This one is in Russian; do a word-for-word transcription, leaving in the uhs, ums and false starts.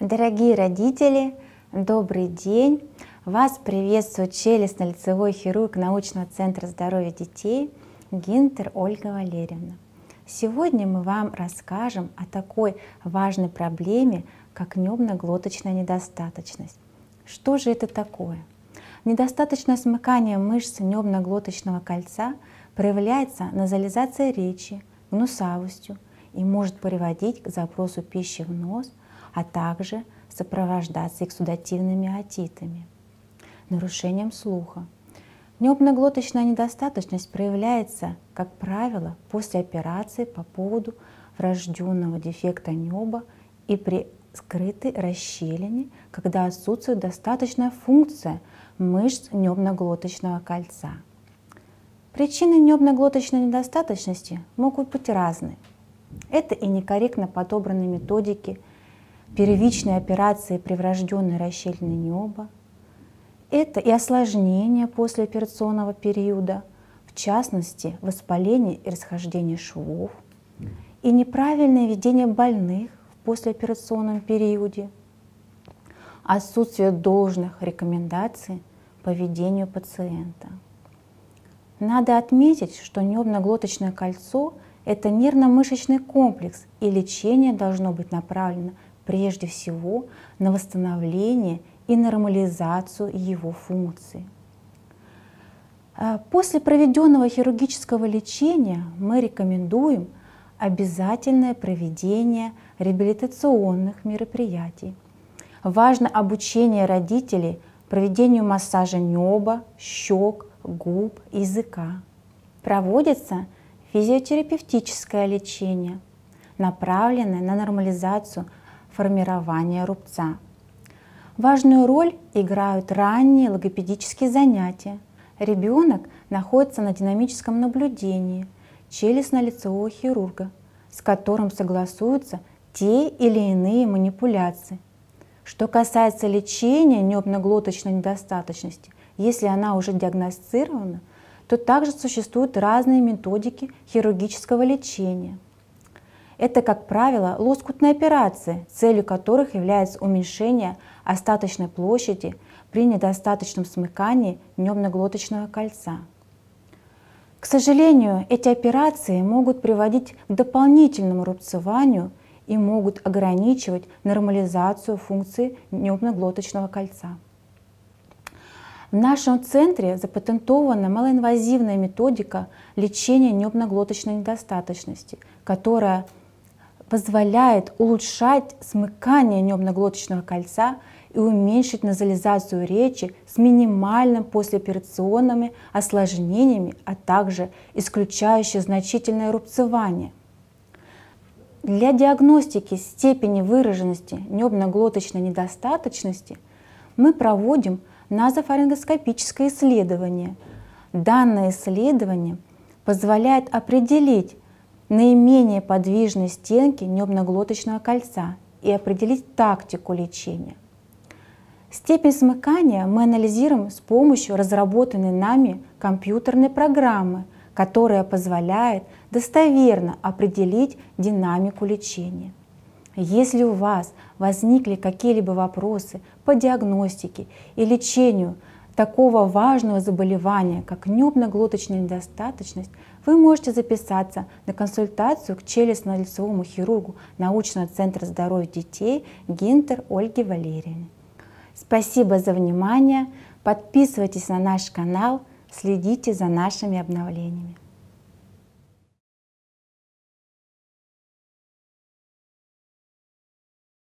Дорогие родители, добрый день! Вас приветствует челюстно-лицевой хирург научного центра здоровья детей Гинтер Ольга Валерьевна. Сегодня мы вам расскажем о такой важной проблеме, как небно-глоточная недостаточность. Что же это такое? Недостаточное смыкание мышц небно-глоточного кольца проявляется назализацией речи, гнусавостью и может приводить к забросу пищи в нос, а также сопровождаться эксудативными отитами, нарушением слуха. Небно-глоточная недостаточность проявляется, как правило, после операции по поводу врожденного дефекта неба и при скрытой расщелине, когда отсутствует достаточная функция мышц небно-глоточного кольца. Причины небно-глоточной недостаточности могут быть разные. Это и некорректно подобранные методики первичной операции при врожденной расщелине неба, это и осложнения послеоперационного периода, в частности воспаление и расхождение швов, и неправильное ведение больных в послеоперационном периоде, отсутствие должных рекомендаций по ведению пациента. Надо отметить, что небно-глоточное кольцо – это нервно-мышечный комплекс, и лечение должно быть направлено прежде всего на восстановление и нормализацию его функций. После проведенного хирургического лечения мы рекомендуем обязательное проведение реабилитационных мероприятий. Важно обучение родителей проведению массажа неба, щек, губ, языка. Проводится физиотерапевтическое лечение, направленное на нормализацию формирования рубца. Важную роль играют ранние логопедические занятия. Ребенок находится на динамическом наблюдении челюстно-лицевого хирурга, с которым согласуются те или иные манипуляции. Что касается лечения небно-глоточной недостаточности, если она уже диагностирована, то также существуют разные методики хирургического лечения. Это, как правило, лоскутные операции, целью которых является уменьшение остаточной площади при недостаточном смыкании небно-глоточного кольца. К сожалению, эти операции могут приводить к дополнительному рубцеванию и могут ограничивать нормализацию функции небно-глоточного кольца. В нашем центре запатентована малоинвазивная методика лечения небно-глоточной недостаточности, которая позволяет улучшать смыкание небно-глоточного кольца и уменьшить назализацию речи с минимальными послеоперационными осложнениями, а также исключающая значительное рубцевание. Для диагностики степени выраженности небно-глоточной недостаточности мы проводим назофарингоскопическое исследование. Данное исследование позволяет определить наименее подвижные стенки небно-глоточного кольца и определить тактику лечения. Степень смыкания мы анализируем с помощью разработанной нами компьютерной программы, которая позволяет достоверно определить динамику лечения. Если у вас возникли какие-либо вопросы по диагностике и лечению такого важного заболевания, как небно-глоточная недостаточность, вы можете записаться на консультацию к челюстно-лицевому хирургу научного центра здоровья детей Гинтер Ольге Валерьевне. Спасибо за внимание, подписывайтесь на наш канал, следите за нашими обновлениями.